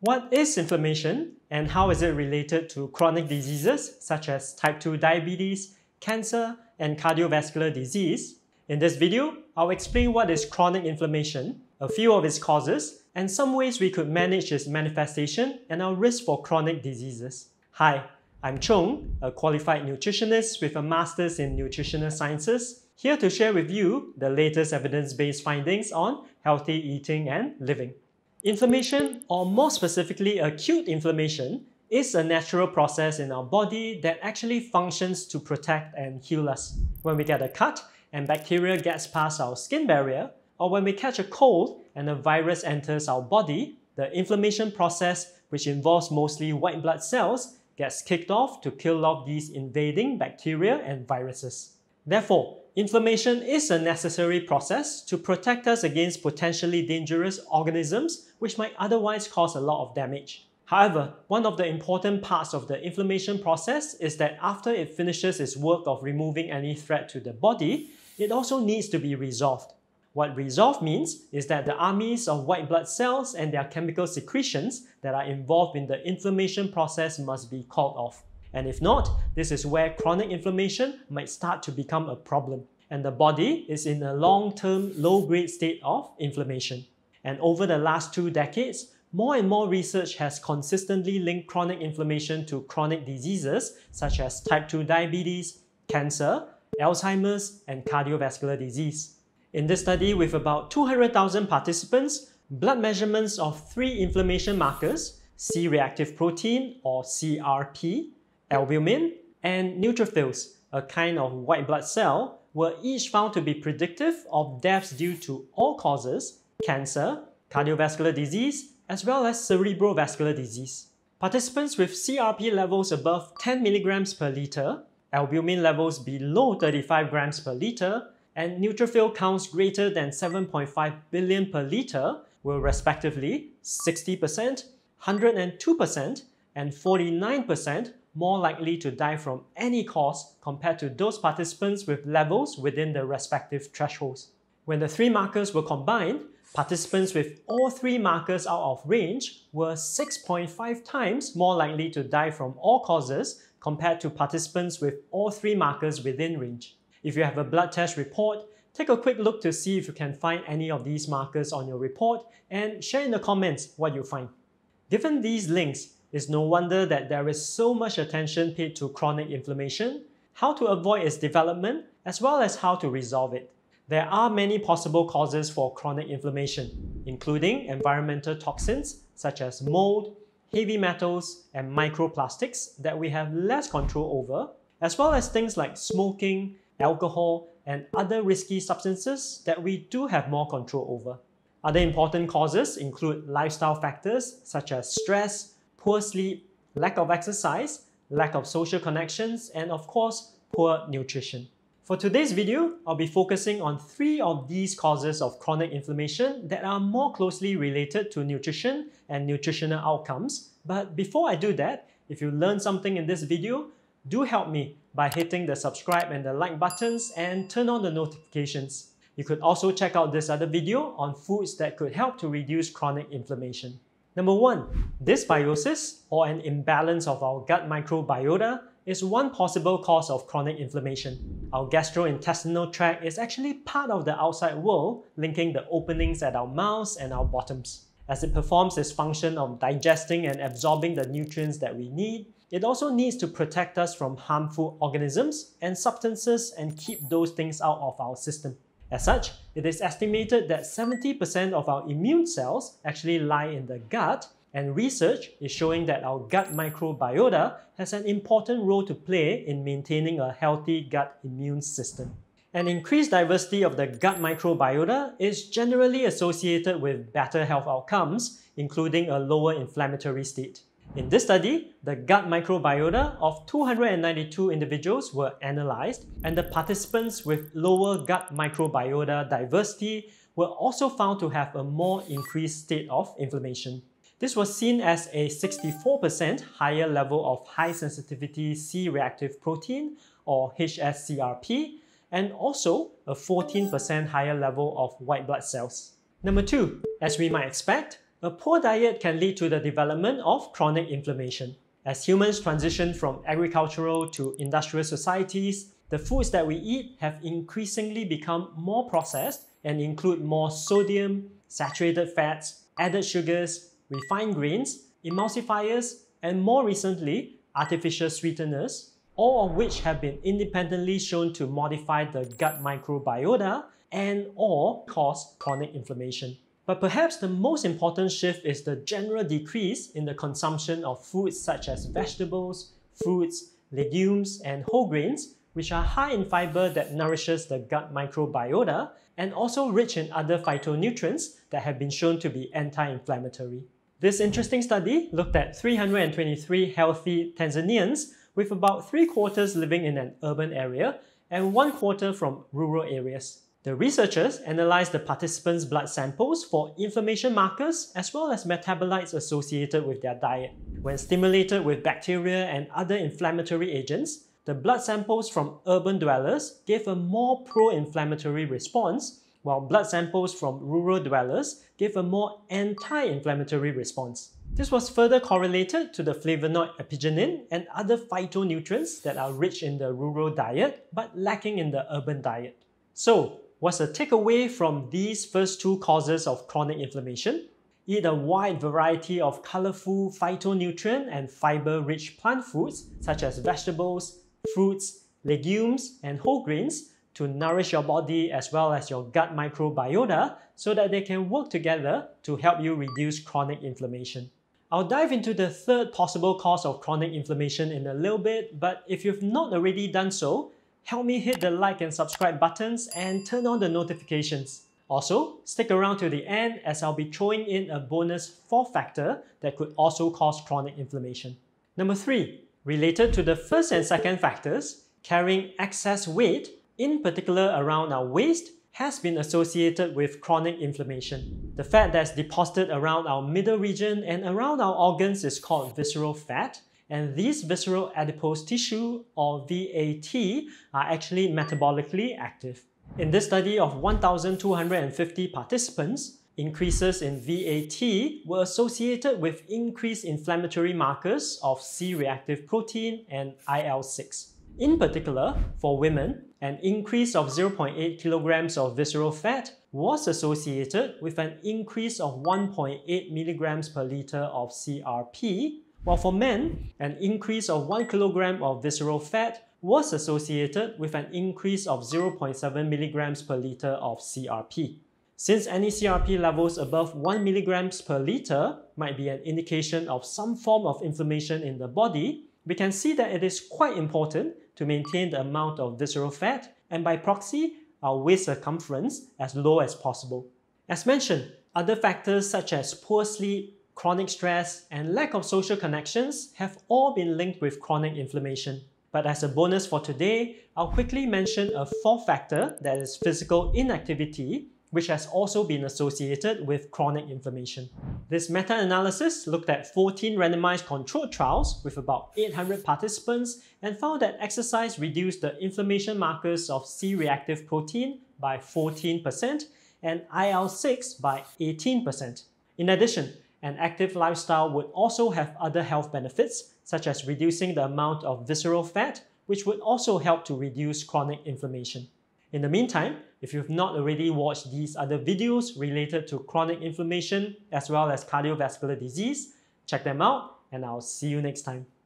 What is inflammation and how is it related to chronic diseases such as type 2 diabetes, cancer, and cardiovascular disease? In this video, I'll explain what is chronic inflammation, a few of its causes, and some ways we could manage its manifestation and our risk for chronic diseases. Hi, I'm Chung, a qualified nutritionist with a master's in nutritional sciences, here to share with you the latest evidence-based findings on healthy eating and living. Inflammation, or more specifically acute inflammation, is a natural process in our body that actually functions to protect and heal us. When we get a cut and bacteria gets past our skin barrier, or when we catch a cold and a virus enters our body, the inflammation process, which involves mostly white blood cells, gets kicked off to kill off these invading bacteria and viruses. Therefore, inflammation is a necessary process to protect us against potentially dangerous organisms which might otherwise cause a lot of damage. However, one of the important parts of the inflammation process is that after it finishes its work of removing any threat to the body, it also needs to be resolved. What resolve means is that the armies of white blood cells and their chemical secretions that are involved in the inflammation process must be called off. And if not, this is where chronic inflammation might start to become a problem, and the body is in a long-term, low-grade state of inflammation. And over the last 2 decades, more and more research has consistently linked chronic inflammation to chronic diseases such as type 2 diabetes, cancer, Alzheimer's, and cardiovascular disease. In this study with about 200,000 participants, blood measurements of 3 inflammation markers, C-reactive protein or CRP, albumin, and neutrophils, a kind of white blood cell, were each found to be predictive of deaths due to all causes, cancer, cardiovascular disease, as well as cerebrovascular disease. Participants with CRP levels above 10 mg per liter, albumin levels below 35 grams per liter, and neutrophil counts greater than 7.5 billion per liter were respectively 60%, 102%, and 49% more likely to die from any cause compared to those participants with levels within the respective thresholds. When the 3 markers were combined, participants with all 3 markers out of range were 6.5 times more likely to die from all causes compared to participants with all 3 markers within range. If you have a blood test report, take a quick look to see if you can find any of these markers on your report and share in the comments what you find. Given these links, it's no wonder that there is so much attention paid to chronic inflammation, how to avoid its development, as well as how to resolve it. There are many possible causes for chronic inflammation, including environmental toxins such as mold, heavy metals, and microplastics that we have less control over, as well as things like smoking, alcohol, and other risky substances that we do have more control over. Other important causes include lifestyle factors such as stress, poor sleep, lack of exercise, lack of social connections, and of course, poor nutrition. For today's video, I'll be focusing on 3 of these causes of chronic inflammation that are more closely related to nutrition and nutritional outcomes. But before I do that, if you learned something in this video, do help me by hitting the subscribe and the like buttons and turn on the notifications. You could also check out this other video on foods that could help to reduce chronic inflammation. Number 1, dysbiosis, or an imbalance of our gut microbiota, is one possible cause of chronic inflammation. Our gastrointestinal tract is actually part of the outside world, linking the openings at our mouths and our bottoms. As it performs its function of digesting and absorbing the nutrients that we need, it also needs to protect us from harmful organisms and substances and keep those things out of our system. As such, it is estimated that 70% of our immune cells actually lie in the gut, and research is showing that our gut microbiota has an important role to play in maintaining a healthy gut immune system. An increased diversity of the gut microbiota is generally associated with better health outcomes, including a lower inflammatory state. In this study, the gut microbiota of 292 individuals were analyzed, and the participants with lower gut microbiota diversity were also found to have a more increased state of inflammation. This was seen as a 64% higher level of high-sensitivity C-reactive protein, or hs-CRP, and also a 14% higher level of white blood cells. Number 2, as we might expect, A poor diet can lead to the development of chronic inflammation. As humans transition from agricultural to industrial societies, the foods that we eat have increasingly become more processed and include more sodium, saturated fats, added sugars, refined grains, emulsifiers, and more recently, artificial sweeteners, all of which have been independently shown to modify the gut microbiota and/or cause chronic inflammation. But perhaps the most important shift is the general decrease in the consumption of foods such as vegetables, fruits, legumes, and whole grains, which are high in fiber that nourishes the gut microbiota and also rich in other phytonutrients that have been shown to be anti-inflammatory. This interesting study looked at 323 healthy Tanzanians with about 3/4 living in an urban area and 1/4 from rural areas. The researchers analyzed the participants' blood samples for inflammation markers as well as metabolites associated with their diet. When stimulated with bacteria and other inflammatory agents, the blood samples from urban dwellers gave a more pro-inflammatory response, while blood samples from rural dwellers gave a more anti-inflammatory response. This was further correlated to the flavonoid epigenin and other phytonutrients that are rich in the rural diet but lacking in the urban diet. So, what's the takeaway from these first two causes of chronic inflammation? Eat a wide variety of colorful phytonutrient and fiber-rich plant foods such as vegetables, fruits, legumes, and whole grains to nourish your body as well as your gut microbiota so that they can work together to help you reduce chronic inflammation. I'll dive into the third possible cause of chronic inflammation in a little bit, but if you've not already done so, help me hit the like and subscribe buttons and turn on the notifications. Also, stick around to the end as I'll be throwing in a bonus fourth factor that could also cause chronic inflammation. Number 3. Related to the first and second factors, carrying excess weight, in particular around our waist, has been associated with chronic inflammation. The fat that's deposited around our middle region and around our organs is called visceral fat, and these visceral adipose tissue, or VAT, are actually metabolically active. In this study of 1,250 participants, increases in VAT were associated with increased inflammatory markers of C-reactive protein and IL-6. In particular, for women, an increase of 0.8 kilograms of visceral fat was associated with an increase of 1.8 milligrams per liter of CRP, while for men, an increase of 1 kilogram of visceral fat was associated with an increase of 0.7 milligrams per liter of CRP. Since any CRP levels above 1 milligrams per liter might be an indication of some form of inflammation in the body, we can see that it is quite important to maintain the amount of visceral fat and by proxy, our waist circumference as low as possible. As mentioned, other factors such as poor sleep, chronic stress, and lack of social connections have all been linked with chronic inflammation. But as a bonus for today, I'll quickly mention a fourth factor that is physical inactivity, which has also been associated with chronic inflammation. This meta-analysis looked at 14 randomized controlled trials with about 800 participants and found that exercise reduced the inflammation markers of C-reactive protein by 14% and IL-6 by 18%. In addition, an active lifestyle would also have other health benefits, such as reducing the amount of visceral fat, which would also help to reduce chronic inflammation. In the meantime, if you've not already watched these other videos related to chronic inflammation as well as cardiovascular disease, check them out and I'll see you next time.